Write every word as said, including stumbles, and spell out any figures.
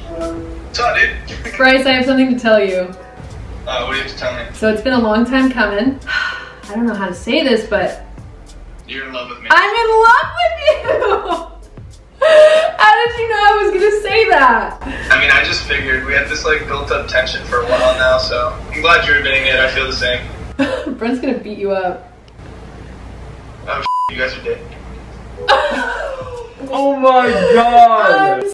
What's up, dude? Bryce, I have something to tell you. Uh, what do you have to tell me? So it's been a long time coming. I don't know how to say this, but... You're in love with me. I'm in love with you! How did you know I was gonna say that? I mean, I just figured we had this like built up tension for a while now, so I'm glad you're admitting it. I feel the same. Brent's gonna beat you up. Oh, you guys are dating. Oh my god! I'm